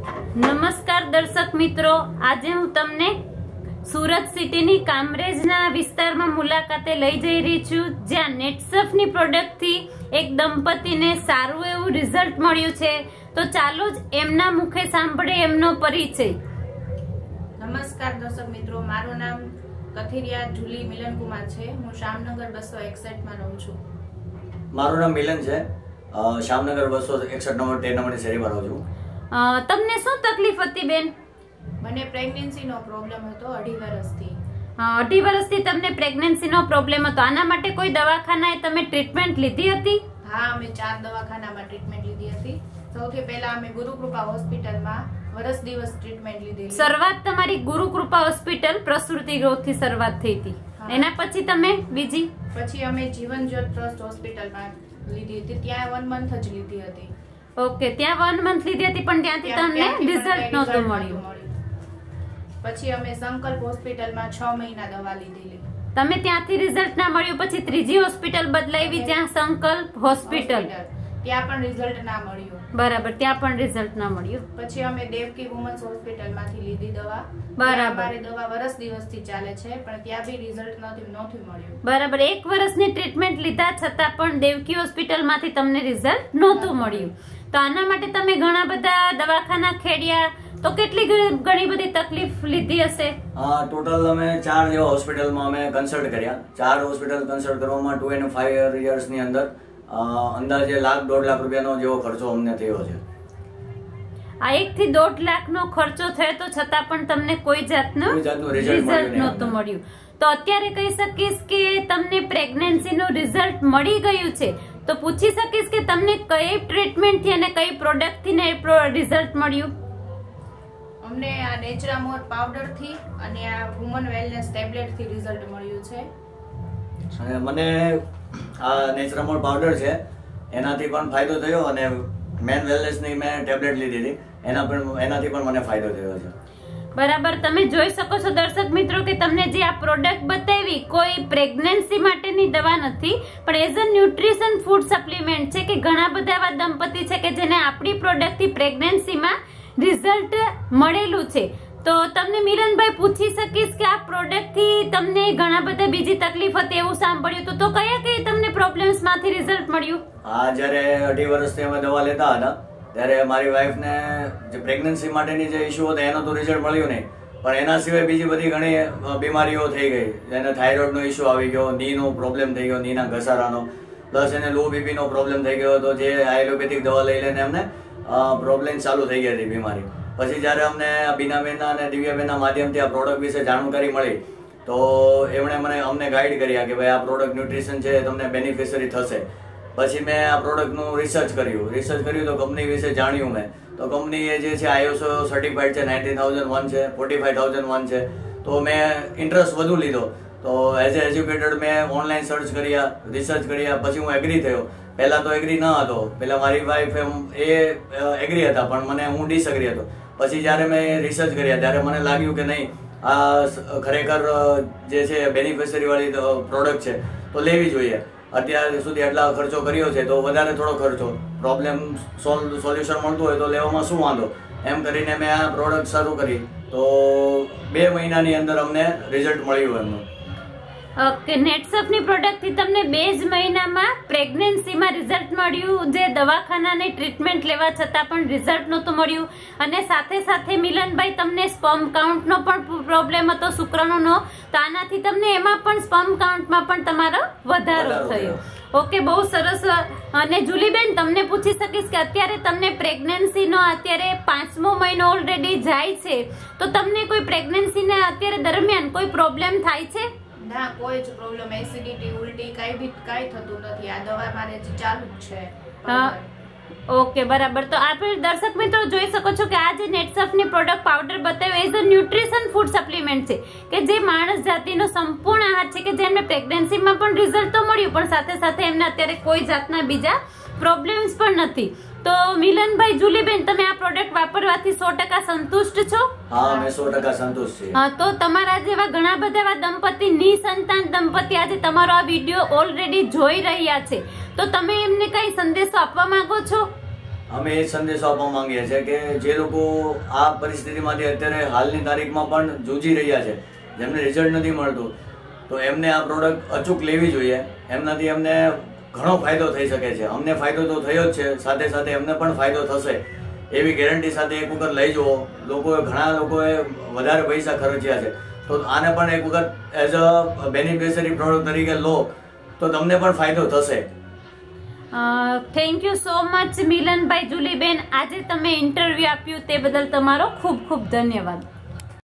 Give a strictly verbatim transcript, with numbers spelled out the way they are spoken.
નમસ્કાર દર્શક મિત્રો, આજે હું તમને સુરત સિટીની કામરેજના વિસ્તારમાં મુલાકાતે લઈ જઈ રહી છું, જ્યાં નેટસફની પ્રોડક્ટથી એક દંપતીને સારું એવું રિઝલ્ટ મળ્યું છે. તો ચાલો જ એમના મુખે સાંભળે એમનો પરિચય. નમસ્કાર દર્શક મિત્રો, મારું નામ કથિરિયા જુલી મિલન કુમાર છે. હું શામનગર બસો એકસઠ માં રહું છું. મારું નામ મિલન છે. શામનગર બસો એકસઠ નંબર તેર નંબરની શેરીમાં રહું છું. તમને શું તકલીફ હતી બેન? મને પ્રેગ્નન્સીનો પ્રોબ્લેમ હતો અઢી વર્ષથી. અઢી વર્ષથી તમને પ્રેગ્નન્સીનો પ્રોબ્લેમ હતો. આના માટે કોઈ દવાખાનાએ તમે ટ્રીટમેન્ટ લીધી હતી? હા, અમે ચાર દવાખાનામાં ટ્રીટમેન્ટ લીધી હતી. સૌથી પહેલા અમે ગુરુકૃપા હોસ્પિટલમાં વર્ષ દિવસ ટ્રીટમેન્ટ લીધી. શરૂઆત તમારી ગુરુકૃપા હોસ્પિટલ પ્રસૂતિ ગૃહથી શરૂઆત થઈ હતી. એના પછી તમે બીજી? પછી અમે જીવન જ્યોત ટ્રસ્ટ હોસ્પિટલમાં લીધી હતી. ત્યાં વન મંથ જ લીધી હતી. ઓકે, ત્યાં વન મંથ લીધી હતી, પણ ત્યાંથી તમને રિઝલ્ટ નહોતું મળ્યું. પછી અમે સંકલ્પ હોસ્પિટલમાં છ મહિના દવા લીધેલી. તમે ત્યાંથી રિઝલ્ટ ના મળ્યું પછી ત્રીજી હોસ્પિટલ બદલાવી, જ્યાં સંકલ્પ હોસ્પિટલ, ત્યાં પણ રિઝલ્ટ ના મળ્યું. બરાબર, ત્યાં પણ રિઝલ્ટ ના મળ્યું. પછી અમે દેવકી વુમન્સ હોસ્પિટલમાંથી લીધી દવા. બરાબર, અમારી દવા વર્ષ દિવસથી ચાલે છે, પણ ત્યાં બી રિઝલ્ટ નથી નહોતું મળ્યું. બરાબર, એક વર્ષની ટ્રીટમેન્ટ લીધા છતાં પણ દેવકી હોસ્પિટલમાંથી તમને રિઝલ્ટ નહોતું મળ્યું. તો આના માટે તમે ઘણા બધા દવાખાના ખેડ્યા, તો કેટલી ઘણી બધી તકલીફ લીધી હશે? ટોટલ અમે ચાર જેવા હોસ્પિટલમાં અમે કન્સલ્ટ કર્યા. ચાર હોસ્પિટલ કન્સલ્ટ કરવામાં ટુ એન્ડ ફાઈવ યર્સ ની અંદર અંદાજે લાખ દોઢ લાખ રૂપિયાનો જેવો ખર્ચો અમને થયો છે. આ એક થી દોઢ લાખ નો ખર્ચો થયો, તો છતાં પણ તમને કોઈ જાતનું રિઝલ્ટ નહોતું મળ્યું. તો અત્યારે કહી શકીશ કે તમને પ્રેગ્નન્સી નું રિઝલ્ટ મળી ગયું છે. તો પૂછી શકીશ કે તમને કઈ ટ્રીટમેન્ટ થી અને કઈ પ્રોડક્ટ થી રિઝલ્ટ મળ્યું? અમને આ નેચરામોર પાવડર થી અને આ વુમન વેલનેસ ટેબ્લેટ થી રિઝલ્ટ મળ્યું છે. અને મને આ નેચરામોર પાવડર છે એનાથી પણ ફાયદો થયો, અને મેન વેલનેસ ની મેં ટેબ્લેટ લીધી હતી, એના પણ એનાથી પણ મને ફાયદો થયો છે. બરાબર, તમે જોઈ શકો છો દર્શક મિત્રો કે તમને જે આ પ્રોડક્ટ બતાવી કોઈ પ્રેગ્નન્સી માટેની દવા નથી, પણ as a nutrition food supplement છે. કે ઘણા બધા એવા દંપતી છે કે જેને આપણી પ્રોડક્ટ થી પ્રેગ્નન્સીમાં રિઝલ્ટ મળેલું છે. તો તમને મિલનભાઈ પૂછી શકીશ કે આ પ્રોડક્ટ થી તમને ઘણા બધા બીજી તકલીફ હતી એવું સાંભળ્યું, તો તો કયા કઈ તમને પ્રોબ્લેમ્સ માંથી રિઝલ્ટ મળ્યું? હા, જયારે અઢી વર્ષથી અમે દવા લેતા હતા ત્યારે મારી વાઈફ ને જે પ્રેગ્નન્સી માટેની જે ઇસ્યુ હતો એનો તો રિઝલ્ટ મળ્યું નહીં, પણ એના સિવાય બીજી બધી ઘણી બીમારીઓ થઈ ગઈ. એને થાઇરોઇડ નો ઇસ્યુ આવી ગયો, ની નો પ્રોબ્લેમ થઈ ગયો, ની ના ઘસારાનો, પ્લસ એને લો બીપી નો પ્રોબ્લેમ થઈ ગયો હતો. જે આયુર્વેદિક દવા લઈ લઈને એમને પ્રોબ્લેમ ચાલુ થઈ ગઈ હતી બીમારી. પછી જયારે અમને બીનાબેનના અને દિવ્યાબેનના માધ્યમથી આ પ્રોડક્ટ વિશે જાણકારી મળી, તો એમણે મને અમને ગાઈડ કર્યા કે ભાઈ આ પ્રોડક્ટ ન્યુટ્રિશન છે, તમને બેનિફિશરી થશે. પછી મેં આ પ્રોડક્ટનું રિસર્ચ કર્યું રિસર્ચ કર્યું તો કંપની વિશે જાણ્યું મેં. તો કંપની જે છે આઈએસઓ સર્ટિફાઈડ છે, નાઇન્ટીન થાઉઝન્ડ વન છે, ફોર્ટી ફાઈવ થાઉઝન્ડ વન છે. તો મેં ઇન્ટરેસ્ટ વધુ લીધો. તો એઝ એ એજ્યુકેટેડ મેં ઓનલાઈન સર્ચ કર્યા, રિસર્ચ કર્યા. પછી હું એગ્રી થયો. પહેલા તો એગ્રી ન હતો, પહેલા મારી વાઈફ એમ એ એગ્રી હતા, પણ મને હું ડિસએગ્રી હતો. પછી જયારે મેં રિસર્ચ કર્યા ત્યારે મને લાગ્યું કે નહીં, આ ખરેખર જે છે બેનિફિશરી વાળી પ્રોડક્ટ છે, તો લેવી જોઈએ. અત્યાર સુધી એટલા ખર્ચો કર્યો છે તો વધારે થોડો ખર્ચો, પ્રોબ્લેમ સોલ્યુશન મળતું હોય તો લેવામાં શું વાંધો, એમ કરીને મેં આ પ્રોડક્ટ શરૂ કરી. તો બે મહિનાની અંદર અમને રિઝલ્ટ મળ્યું એમનું. ઓકે, નેટસફની પ્રોડક્ટ થી તમને બે જ મહિનામાં પ્રેગ્નન્સીમાં રિઝલ્ટ મળ્યું, જે દવાખાનાની ટ્રીટમેન્ટ લેવા છતાં પણ રિઝલ્ટ નહોતું મળ્યું. અને સાથે સાથે મિલનભાઈ તમને સ્પર્મ કાઉન્ટનો પણ પ્રોબ્લેમ હતો, શુક્રાણુનો, તો આનાથી તમને એમાં પણ સ્પર્મ કાઉન્ટમાં પણ તમારો વધારો થયો. ઓકે, બહુ સરસ. અને જુલીબેન, તમને પૂછી શકીશ કે અત્યારે તમને પ્રેગ્નન્સીનો અત્યારે પાંચમો મહિનો ઓલરેડી જાય છે, તો તમને કોઈ પ્રેગ્નન્સીને અત્યારે દરમિયાન કોઈ પ્રોબ્લેમ થાય છે? ના, કોઈ જ પ્રોબ્લેમ, એસિડિટી, ઉલટી કઈ બી કઈ થતું નથી. આ દવા મારે ચાલુ જ છે. ઓકે, બરાબર. તો આપણે દર્શક મિત્રો જોઈ શકો છો કે આ જે નેટસફની પ્રોડક્ટ પાવડર બતાવ્યો as a nutrition food supplement છે, કે જે માણસ જાતિનો સંપૂર્ણ આહાર છે, કે જેમને પ્રેગ્નન્સીમાં પણ રિઝલ્ટ તો મળ્યું, પણ સાથે સાથે એમને અત્યારે કોઈ જાતના બીજા પ્રોબ્લેમ્સ પણ નથી. તો મિલનભાઈ, જુલીબેન, તમે આ પ્રોડક્ટ વાપરવાથી સો ટકા સંતુષ્ટ છો? હા, અમે સો ટકા સંતુષ્ટ છીએ. હા, તો તમારા જેવા ઘણા બધા એવા દંપતી, નિસંતાન દંપતી આજે તમારો આ વિડીયો ઓલરેડી જોઈ રહ્યા છે, તો તમે એમને કઈ સંદેશો આપવા માંગો છો? અમે એ સંદેશો આપવા માંગીએ છીએ કે જે લોકો આ પરિસ્થિતિમાંથી અત્યારે હાલની તારીખમાં પણ જૂજી રહ્યા છે, જેમને રિઝલ્ટ નથી મળતું, તો એમને આ પ્રોડક્ટ અચૂક લેવી જોઈએ. એમનાથી એમને ઘણો ફાયદો થઈ શકે છે. અમને ફાયદો તો થયો જ છે, સાથે સાથે એમને પણ ફાયદો થશે એવી ગેરંટી સાથે એક વખત લઈ જુઓ. લોકોએ ઘણા લોકોએ વધારે પૈસા ખર્ચ્યા છે, તો આને પણ એક વખત એઝ અ બેનિફિશરી પ્રોડક્ટ તરીકે લો તો તમને પણ ફાયદો થશે. Thank you so much Milanbhai, Juliben, આજે તમે ઇન્ટરવ્યુ આપ્યું તે બદલ તમારો ખૂબ ખૂબ ધન્યવાદ.